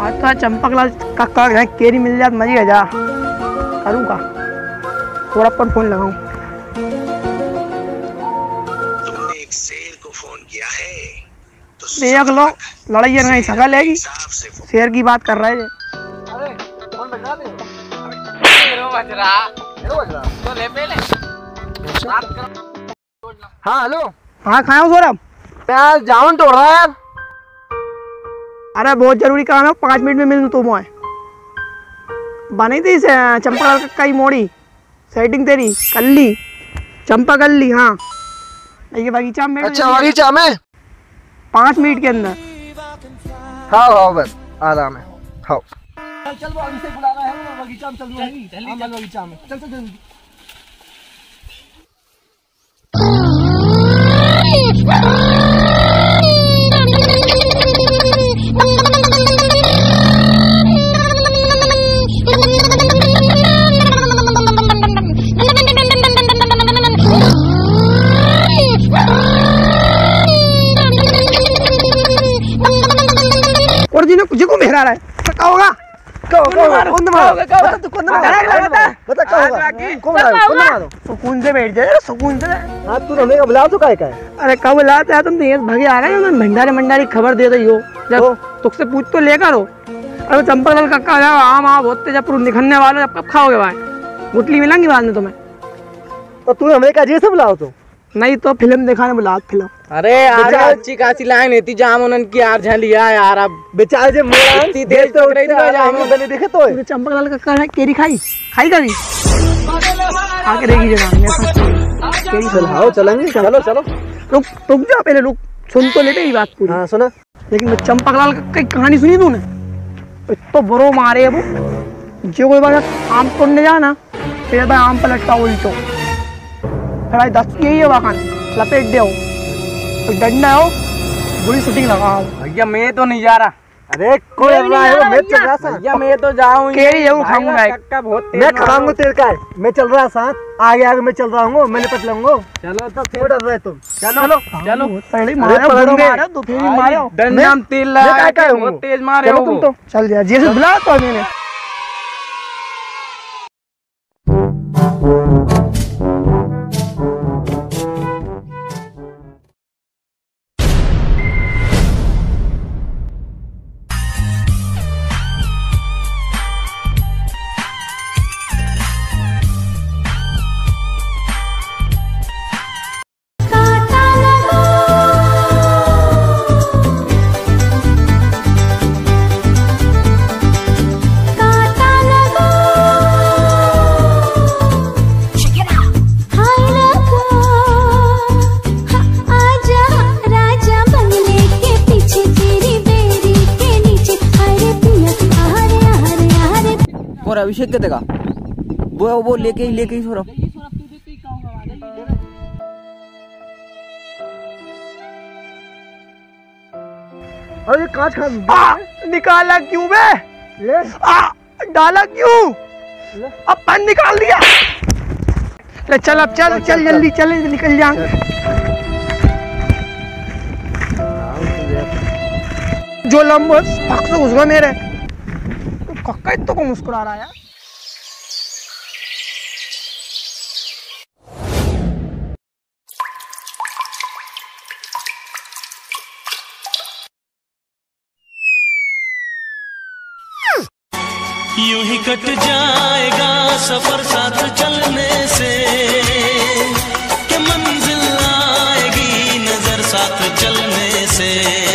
आज तो चंपकलाल का घर केरी मिल जाए मजी आ जा। करूँ का थोड़ा पर फोन लगाऊं। तुमने एक शेर को फोन किया है तो देख लो लड़ाई नहीं सगा लेगी। शेर की बात कर रहे थे। अरे फोन बजा दे। हेलो बज रहा तो ले पहले बात कर। हाँ हेलो। हाँ खाया हूँ सौरभ। यार जामुन तोड़ रहा है यार। अरे बहुत जरूरी काम है, 5 मिनट में मिलूँ तो मैं बनी थी चंपकलाल का ही मोड़ी सेटिंग तेरी कर ली, चंपा कर ली। हाँ ये बगीचा में। अच्छा बगीचा में 5 मिनट के अंदर। हाँ हाँ बस आराम है। हाँ चल वो अभी से बुला रहा है वो बगीचा में चल बगीचा में चल जल्दी। और जिन्हें कुछ को मेहरा रहा है क्या होगा? सुकून से बैठ जाए, सुकून से। हाँ तू हमें बुला तो काय का है? अरे कब बुलाते तुम तेज भगे आ रहे हो। मैं भंडारे मंडारी खबर दे रही हो जब तुझसे पूछ तो लेकर हो। अरे चंपकलाल कक्का आम आ बहुत जब निखरने वाले जब कब खाओगे भाई? गुटली मिलेंगी बाद में तुम्हें। तो तू हमें का से बुलाओ तो नहीं तो फिल्म दिखाने बुला फिल्म। अरे यार अच्छी खासी लाइन थी जामुन की यार झलिया यार। अब बेचारे से मोड़ा इतनी देर तो रही थी जामुन बने देखे तो चंपकलाल का कर है केरी खाई कभी आके रहेगी जगह केरी चलाओ चलेंगे। चलो चलो रुक जा पहले रुक सुन तो लेते ही बात पूरी। हाँ सुना। लेकिन चंपकलाल की कहानी सुनी तूने? तो बरो मारे अब जो कोई बात आम तोड़ने जाना फिर आम पलटता उल्टो थोड़ा 10 यही है वाकन लपेट दे डंडा हो बुरी शूटिंग लगाओ। भैया मैं तो नहीं जा रहा। अरे कोई मैं चल रहा था भैया। मैं तो जाऊँ केरी जरूर खाऊंगा। मैं खाऊंगा तेरे का। मैं चल रहा साथ आगे आगे मैं चल रहा हूँ। मैं निपट लूंगा। चलो तो फिर डर रहे तुम। चलो चलो पहले मारो तो फिर मारो डंडा तेल लगा तेज मारे तुम तो चल जा जैसे बुला तो मैंने। और अभिषेक के देगा वो लेके ही सौरभ। अरे कांच खा निकाला क्यों बे? डाला क्यों? अब पानी निकाल दिया। ले चल अब चल जल्दी चल निकल जाएंगे। जो लंबो फक से घुस गया मेरे कक्का तो को मुस्कुरा रहा है। यूं ही कट जाएगा सफर साथ चलने से कि मंजिल आएगी नजर साथ चलने से।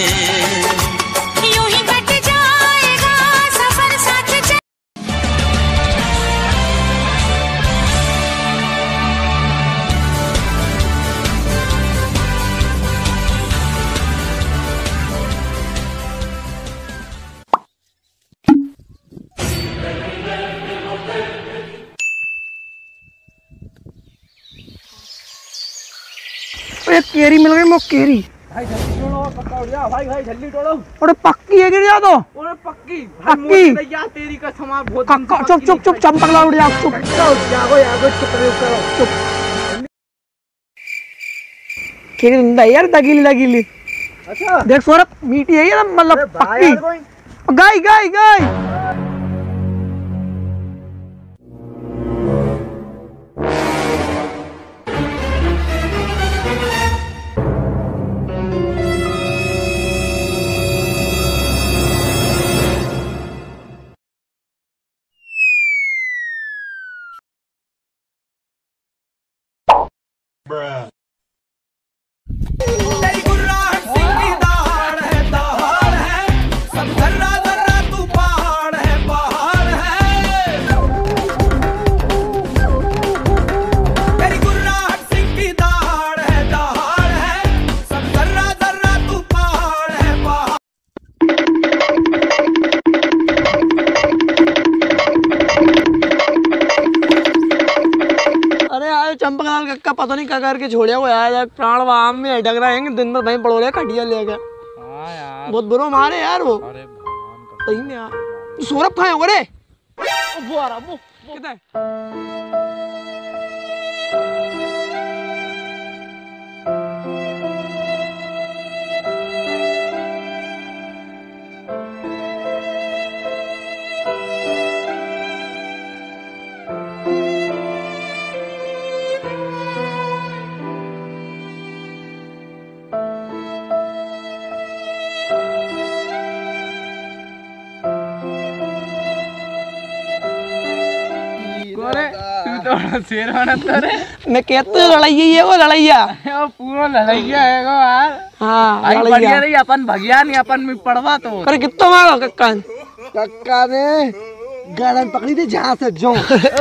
केरी मिल गई मो केरी। भाई जल्दी तोड़ो पक्का उड़ जा। भाई जल्दी तोड़ो। और पक्की है गिर जा तो पक्की पक्की तेरी कसम बहुत कक्का चुप चंपकलाल उड़ जा चुप केरी यार दगीली। अच्छा देख सौरभ मीठी है ये मतलब पक्की गई गई गई। चंपकलाल कक्का पता नहीं क्या करके छोड़िया हुआ यार, प्राण वाम में अटक रहे हैं दिन भर भाई पड़ो रहे खटिया लेके। हाँ यार बहुत बुरा मारे यार वो। अरे सही में यार सौरभ खाए हो रे वो आ रहा वो किधर शेर मैं कहते लड़ाइया ये वो लड़ाइया पूरा लड़ाइया है यार। हाँ बढ़िया नहीं अपन भगिया नहीं अपन में पड़वा तो अरे कितना मारो कक्का ने गर्दन पकड़ी थी जहाँ से जो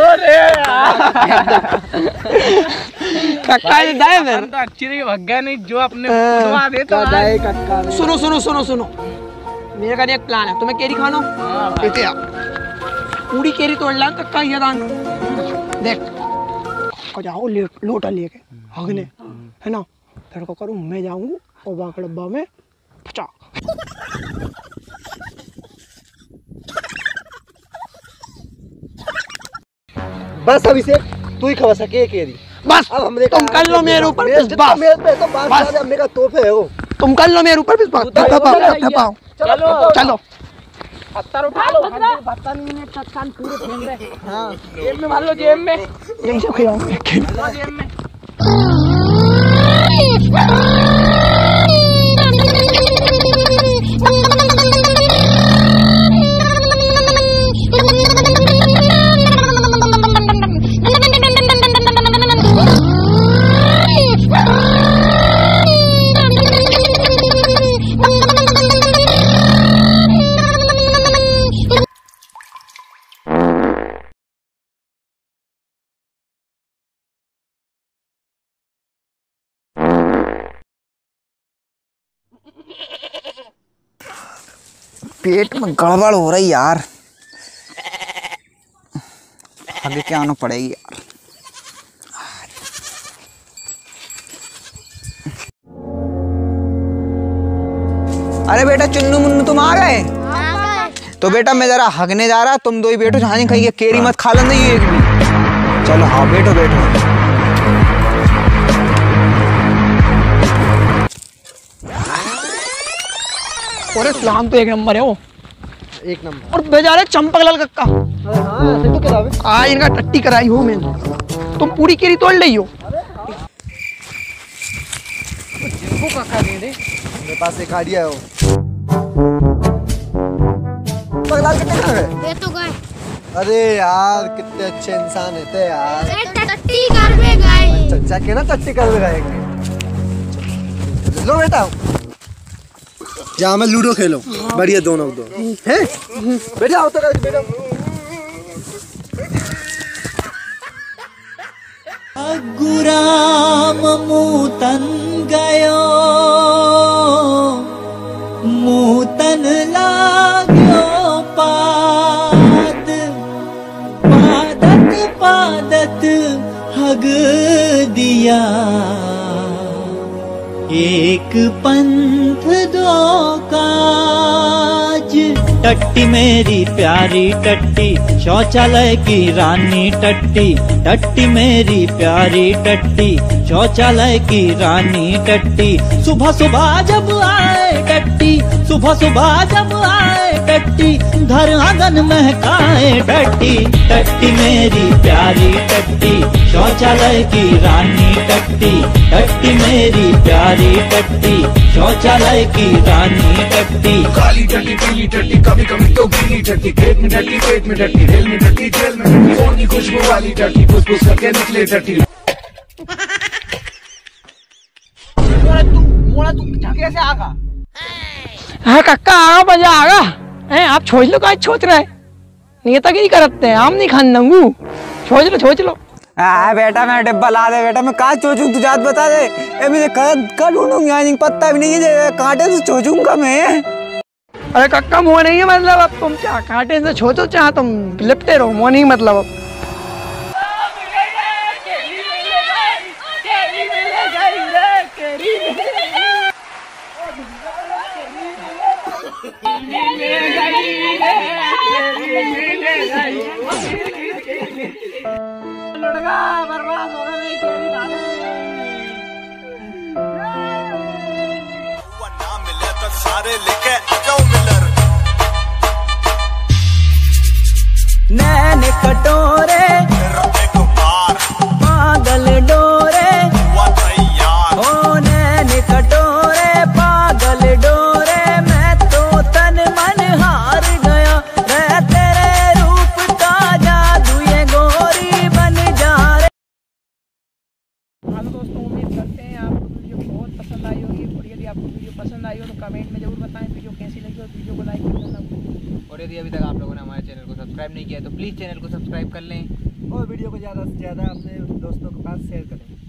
कक्का ने दाए फिर तो अच्छी नहीं भगिया नहीं जो अपने पड़वा दे तो कक्का ने। सुनो सुनो सुनो सुनो मेरे का एक प्लान है, तुम्हें केरी खाना पूरी केरी तोड़ ला कक्का ये दान देख जाओ लोटा लेके हगने है ना, फिर को करूँ मैं जाऊंगा और बाकी डब्बा में पचा। बस अभी से तू ही खवा सके केरी बस। अब हमने तुम कर लो मेरे ऊपर बस मेरे पे तो बस हमने का तोहफे है वो, तुम कर लो मेरे ऊपर बस दबाओ। चलो चलो पत्थर उठा लो बर्तन में चट्टान पूरे फेंक रहे। हाँ जेब में मार लो, जेब में यही सब खिलाऊंगा जेब में। पेट में गड़बड़ हो रही यार, आगे क्या आना पड़ेगी यार। अरे बेटा चुन्नू मुन्नू तुम आ गए? तो बेटा मैं जरा हगने जा रहा, तुम दो ही बैठो जहाँ खाइए, केरी मत खा लेना ये एक भी। चलो हाँ बैठो बैठो। और इस्लाम तो एक नंबर है वो, एक नंबर। और बेचारे चंपकलाल कक्का आज इनका टट्टी कराई हो मैंने, तुम पूरी केरी तोड़ ली हो। कक्का दे दे मेरे पास एक आइडिया है वो। चंपकलाल कितने कहाँ गए? तो गए। अरे यार कितने अच्छे इंसान है यार। टट्टी कर में गए। चचा के ना टट्टी कर में गए। लो बेटा जहाँ में लूडो खेलो बढ़िया दोनों दो हैं बेटा आओ तो बेटा। गुराम मूतन गयो मूतन लाग्यो पाद पादत पादत हग दिया एक पंथ दो काज। टट्टी मेरी प्यारी टट्टी शौचालय की रानी टट्टी, टट्टी मेरी प्यारी टट्टी शौचालय की रानी टट्टी। सुबह सुबह जब आए टट्टी, सुबह सुबह जब आए जाए टट्टी, घर आंगन महकाए टट्टी। टट्टी मेरी प्यारी टट्टी, शौचालय की रानी टट्टी। टट्टी मेरी प्यारी टट्टी, शौचालय की रानी टट्टी। काली टट्टी पीली टट्टी कभी कभी तो गीली टट्टी, पेट में टट्टी पेट में टट्टी, रेल में टट्टी जेल में टट्टी, फोन की खुशबू वाली टट्टी, फुस फुस करके निकले टट्टी। मोड़ा तू झके से आगा। हाँ कक्का आगा बजा आगा। आप छोड़ लो का छोच रहे नेतागिरी करते हैं, आम नहीं खान दूंगू। छोच लो। बेटा मैं डिब्बा ला दे बेटा, मैं कहाँ चोचूं तू जात बता दे। ए मुझे कल ढूंढूंगी यहाँ पत्ता भी नहीं है, कांटे से चोचूंगा मैं। अरे कक्का मुँह नहीं है मतलब, अब तुम चाह कांटे से छोचो चाह तुम लिपटे रहो, मुँह नहीं मतलब अब। बर्बाद हो गए केरी खाने। ना मिले तो सारे लेके आ जाओ मिलर। नैन कटोरे देखो पार पागल डोरे, हुआ तैयार। ओ नैन कटोरे पागल डोरे, मैं तो तन मन हार गया रे तेरे रूप का जादू ये गोरी बन जा रे। हेलो दोस्तों, उम्मीद करते हैं आपको वीडियो बहुत पसंद आई होगी। और यदि आपको वीडियो पसंद आई हो तो कमेंट में जरूर बताएं वीडियो कैसी लगी और वीडियो को लाइक करना ना भूलें। और यदि अभी तक आप लोगों ने हमारे चैनल को सब्सक्राइब नहीं किया तो प्लीज़ चैनल को सब्सक्राइब कर लें और वीडियो को ज़्यादा से ज़्यादा अपने दोस्तों के पास शेयर करें।